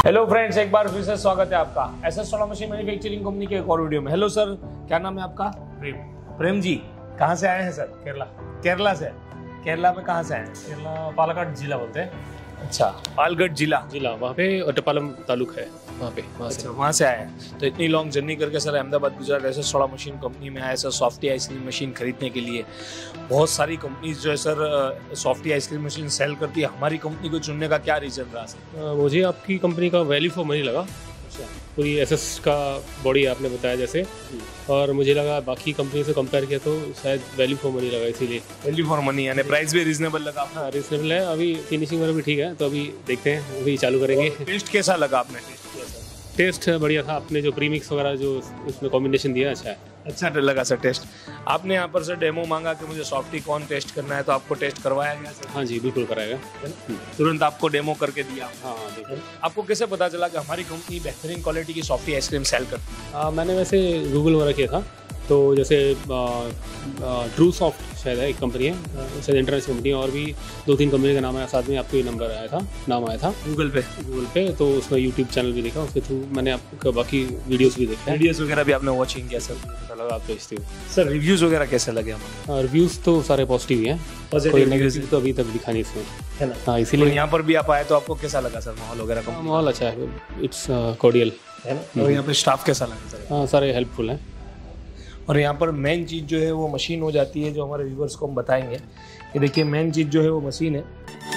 Hello friends, एक बार फिर से स्वागत है आपका SS solar machine manufacturing company के एक और वीडियो में। हेलो सर, क्या नाम है आपका? प्रेम जी। कहाँ से आए हैं सर? केरला से। केरला में कहाँ से आए हैं? केरला पालक्काड जिला बोलते हैं। अच्छा, पालगढ़ जिला वहाँ पे ओट्टापालम तालुक है, वहाँ से आए हैं। तो इतनी लॉन्ग जर्नी करके sir Ahmedabad Gujarat SS solar machine company में आए सर सॉफ्टी आइसक्रीम मशीन खरीदने के लिए। बहुत सारी कंपनीज जो है sir softy ice cream machine sale करती है, हमारी कंपनी को चुनने का क्या रीजन रहा सर? मुझे आपकी कंपनी का वैल्यू फॉर मनी लगा। पूरी एसएस का बॉडी आपने बताया जैसे, और मुझे लगा बाकी कंपनी से कंपेयर किया तो शायद वैल्यू फॉर मनी लगा, इसीलिए। वैल्यू फॉर मनी यानी प्राइस भी रीजनेबल लगा? हाँ, रीजनेबल है। अभी फिनिशिंग वगैरह भी ठीक है, तो अभी देखते हैं, अभी चालू करेंगे। टेस्ट कैसा लगा आपने? टेस्ट बढ़िया था। आपने जो प्रीमिक्स वगैरह जो उसमें कॉम्बिनेशन दिया अच्छा है। अच्छा लगा सर टेस्ट। आपने यहाँ पर सर डेमो मांगा कि मुझे सॉफ्टी कॉर्न टेस्ट करना है, तो आपको टेस्ट करवाया गया सर? हाँ जी, बिल्कुल कराएगा। तुरंत आपको डेमो करके दिया? हाँ बिल्कुल। आपको कैसे पता चला कि हमारी कंपनी बेहतरीन क्वालिटी की सॉफ्टी आइसक्रीम सेल करती है? मैंने वैसे गूगल वगैरह किया था, तो जैसे ट्रू सॉफ्ट शायद है एक कंपनी है, शायद इंटरनेशनल कंपनी है, और भी 2-3 कंपनी का नाम आया, साथ में आपको ये नाम आया था गूगल पे। तो उसमें यूट्यूब चैनल भी देखा, उसके थ्रू मैंने आपका बाकी वीडियोस भी देखे। वीडियोस वगैरह भी आपने वॉचिंग किया सर? लगा आप भेजते हो सर। रिव्यूज़ वगैरह कैसे लगे हमें? रिव्यूज़ तो सारे पॉजिटिव ही हैं, कोई नेगेटिव तो अभी तक दिखा नहीं इसमें, है ना? हाँ, इसीलिए यहाँ पर भी आप आए तो आपको कैसा लगा सर माहौल वगैरह का? माहौल अच्छा है, इट्स कॉर्डियल, है ना? और यहाँ पे स्टाफ कैसा लगा सर? हाँ, सारे हेल्पफुल हैं। और यहाँ पर मेन चीज़ जो है वो मशीन हो जाती है, जो हमारे व्यूअर्स को हम बताएंगे। ये देखिए मेन चीज़ जो है वो मशीन है।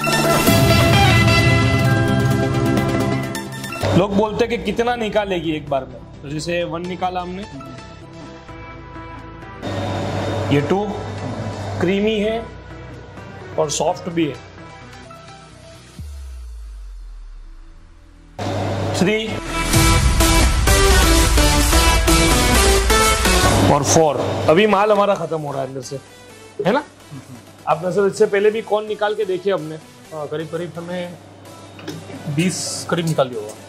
लोग बोलते हैं कि कितना निकालेगी एक बार में, तो जैसे 1 निकाला हमने, ये 2 क्रीमी है और सॉफ्ट भी है, 3 और 4। अभी माल हमारा खत्म हो रहा है अंदर से, है ना? आपने सर इससे पहले भी कौन निकाल के देखिए हमने? करीब हमें 20 करीब निकाल दिया होगा।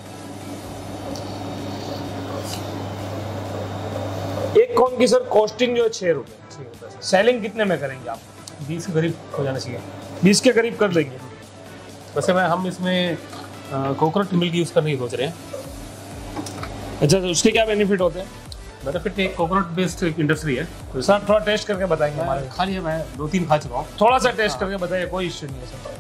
एक कौन की सर कॉस्टिंग जो है 6 रुपए। सेलिंग कितने में करेंगे आप? 20 के करीब हो जाना चाहिए। 20 के करीब कर देंगे। वैसे हम इसमें कोकोनट मिल्क यूज़ करने की सोच रहे हैं। अच्छा, तो उसके क्या बेनिफिट होते हैं? बेनिफिट एक कोकोनट बेस्ड इंडस्ट्री है। तो सर थोड़ा टेस्ट करके बताएंगे? हमारे खा लिया, मैं 2-3 खा चुका हूँ। थोड़ा सा टेस्ट करके बताइए, कोई इश्यू नहीं है सर,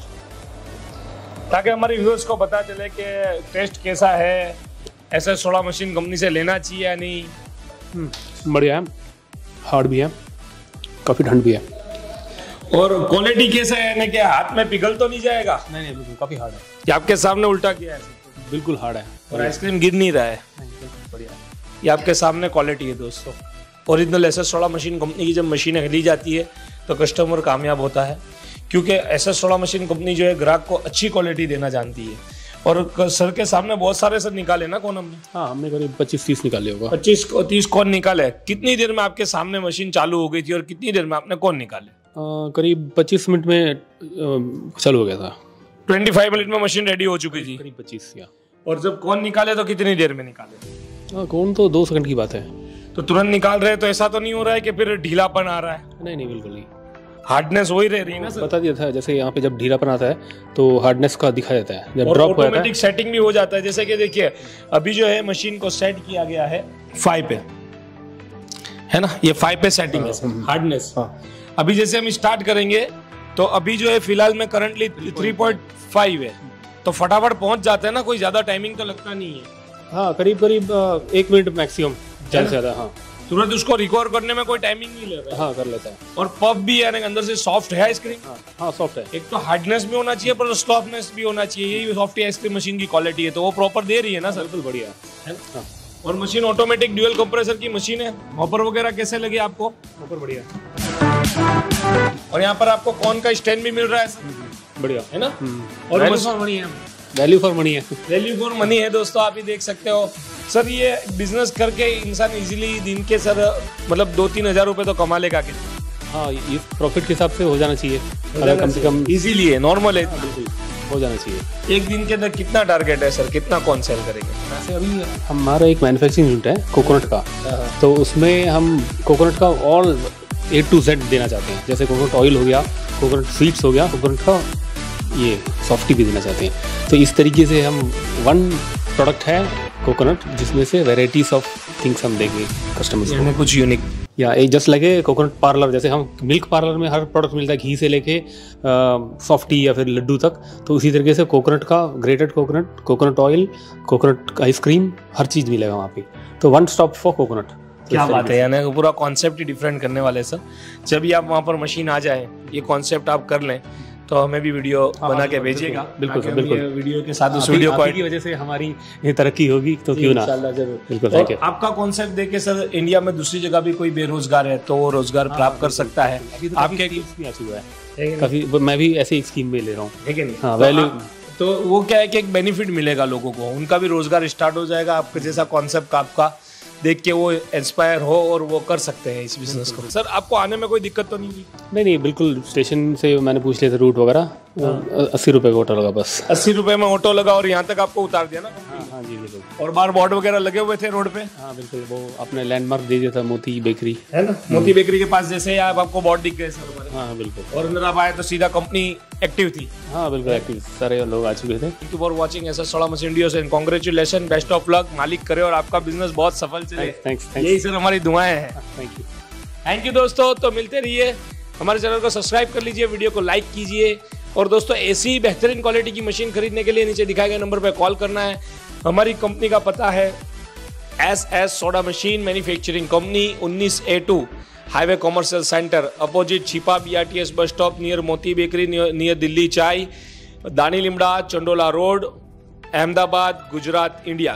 ताकि हमारे व्यूअर्स को पता चले कि टेस्ट कैसा है, ऐसा सोलर मशीन कंपनी से लेना चाहिए या नहीं। बढ़िया है, हार्ड भी है, काफ़ी ठंड भी है। और क्वालिटी कैसा है, यानी कि हाथ में पिघल तो नहीं जाएगा? नहीं, बिल्कुल काफ़ी हार्ड है। ये आपके सामने उल्टा किया है? बिल्कुल हार्ड है, और आइसक्रीम गिर नहीं रहा है। बढ़िया। ये आपके सामने क्वालिटी है दोस्तों। Original SS solar machine company की जब मशीनें ली जाती है तो कस्टमर कामयाब होता है, क्योंकि एसएस सोलर मशीन कंपनी जो है ग्राहक को अच्छी क्वालिटी देना जानती है। और सर के सामने बहुत सारे सर निकाले ना कौन हमने? हाँ, हमने करीब 25-30 निकाले होगा। 25-30 कौन निकाले? कितनी देर में आपके सामने मशीन चालू हो गई थी और कितनी देर में आपने कौन निकाले? करीब 25 मिनट में चालू हो गया था। 25 मिनट में मशीन रेडी हो चुकी थी? करीब 25 या। और जब कौन निकाले तो कितनी देर में निकाले? कौन तो 2 सेकंड की बात है। तो तुरंत निकाल रहे, तो ऐसा तो नहीं हो रहा है कि फिर ढीलापन आ रहा है? नहीं, बिल्कुल नहीं, हार्डनेस वही रह रही है ना सर? बता दिया था, जैसे यहाँ पे जब ढीलापन आता है तो हार्डनेस का दिखा देता है, जब ड्रॉप होता है ऑटोमेटिक सेटिंग भी हो जाता है। जैसे कि देखिए अभी जो है मशीन को सेट किया गया है 5 पे, है ना? ये 5 पे सेटिंग है हार्डनेस। अभी जैसे हम स्टार्ट करेंगे तो अभी जो है फिलहाल में करंटली 3.5 है, तो फटाफट पहुंच जाते हैं ना, कोई ज्यादा टाइमिंग तो लगता नहीं है। हाँ, करीब 1 मिनट मैक्सिमम, ज्यादा से ज्यादा। हाँ, तुरंत उसको रिकवर करने में कोई टाइमिंग नहीं ले रहा है। हाँ, कर लेता है। और पफ भी है, अंदर से सॉफ्ट है आइसक्रीम। हाँ, सॉफ्ट है। एक तो हार्डनेस भी होना चाहिए पर सॉफ्टनेस भी होना चाहिए, यही सॉफ्टी आइसक्रीम मशीन की क्वालिटी है, तो वो प्रॉपर दे रही है ना सर? बिल्कुल बढ़िया है ना? और मशीन ऑटोमेटिक ड्यूअल कंप्रेसर की मशीन है। हॉपर वगैरह कैसे लगे आपको? ऊपर बढ़िया। और यहाँ पर आपको कौन का स्टैंड भी मिल रहा है सर? बढ़िया है ना? और वैल्यू फॉर मनी है। वैल्यू फॉर मनी है दोस्तों, आप ही देख सकते हो सर। ये बिजनेस करके इंसान इजीली दिन के सर मतलब 2-3 हजार रुपए तो कमा लेगा कितना? हाँ, ये प्रॉफिट के हिसाब से हो जाना चाहिए, अगर कम से कम इजीली है, नॉर्मल है। बिल्कुल हो जाना चाहिए। एक दिन के अंदर कितना टारगेट है सर, कितना कौन सेल करेंगे? वैसे अभी हमारा एक मैन्युफैक्चरिंग यूनिट है कोकोनट का, तो उसमें हम कोकोनट का ऑल A to Z देना चाहते हैं। जैसे कोकोनट ऑयल हो गया, कोकोनट सीड्स हो गया, कोकोनट का ये सॉफ्टी भी देना चाहते हैं। तो इस तरीके से हम वन प्रोडक्ट है कोकोनट, जिसमें से वेराइटीज ऑफ थिंग्स हम देंगे कस्टमर्स को, कुछ यूनिक। या एक जस्ट लगे कोकोनट पार्लर, जैसे हम मिल्क पार्लर में हर प्रोडक्ट मिलता है, घी से लेके सॉफ्टी या फिर लड्डू तक, तो उसी तरीके से कोकोनट का grated coconut, coconut oil, coconut ice cream, हर चीज़ मिलेगा वहाँ पे। तो वन स्टॉप फॉर कोकोनट। क्या बात है, यानी पूरा कॉन्सेप्ट ही डिफरेंट करने वाले सर। जब भी आप वहाँ पर मशीन आ जाए, ये कॉन्सेप्ट आप कर लें, तो हमें भी वीडियो बना के भेजिएगा। बिल्कुल बिल्कुल, वीडियो के साथ उस वीडियो की वजह से हमारी ये तरक्की होगी, तो क्यों ना। बिल्कुल, थैंक यू। आपका कॉन्सेप्ट देख के सर, इंडिया में दूसरी जगह भी कोई बेरोजगार है तो वो रोजगार प्राप्त कर सकता है। आपके भी आ चुका है काफी, मैं भी ऐसी एक स्कीम में ले रहा हूँ। ठीक है, हाँ, वैल्यू। तो वो क्या है कि एक बेनिफिट मिलेगा लोगों को, उनका भी रोजगार स्टार्ट हो जाएगा। आपके जैसा कॉन्सेप्ट आपका देख के वो इंस्पायर हो और वो कर सकते हैं इस बिजनेस को। सर आपको आने में कोई दिक्कत तो नहीं हुई? नहीं, बिल्कुल। स्टेशन से मैंने पूछ लिया था रूट वगैरह, 80 रुपये का ऑटो लगा बस। 80 रुपये में ऑटो लगा और यहाँ तक आपको उतार दिया ना? हाँ जी, बिल्कुल। और बाहर बोर्ड वगैरह लगे हुए थे रोड पे? हाँ बिल्कुल, वो अपने लैंडमार्क दे दिया था, मोती बेकरी है ना। मोती बेकरी के पास जैसे आप आपको बोर्ड दिख गए सर हमारे। हाँ बिल्कुल। और अंदर आप आए तो सीधा कंपनी एक्टिव थी? हाँ बिल्कुल एक्टिव, सारे लोग आ चुके थे। Thank you for watching SS soda machine videos and congratulation, best of luck. मालिक करे और आपका बिजनेस बहुत सफल चले। थैंक्स। यही सर हमारी दुआएं हैं। थैंक यू दोस्तों। तो मिलते रहिए, हमारे चैनल को सब्सक्राइब कर लीजिए, वीडियो को लाइक कीजिए। और दोस्तों, ऐसी बेहतरीन क्वालिटी की मशीन खरीदने के लिए नीचे दिखाए गए नंबर पर कॉल करना है। हमारी कंपनी का पता है SS soda machine manufacturing company, 19A2 highway commercial centre, opposite Chhipa BRTS bus stop, near Moti bakery, near Delhi chai, Dani Limda, Chandola road, Ahmedabad, Gujarat, India.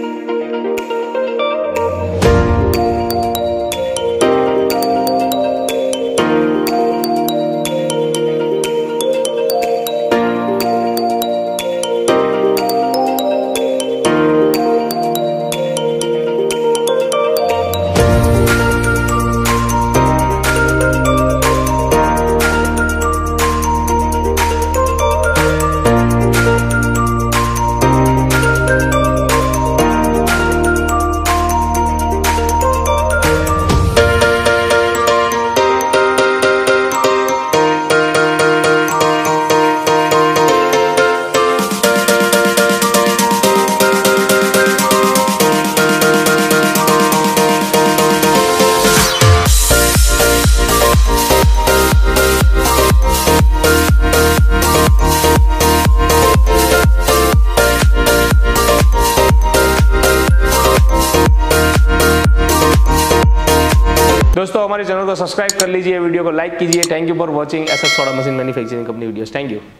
दोस्तों, हमारे चैनल को सब्सक्राइब कर लीजिए, वीडियो को लाइक कीजिए। Thank you for watching SS soda machine manufacturing company videos. Thank you.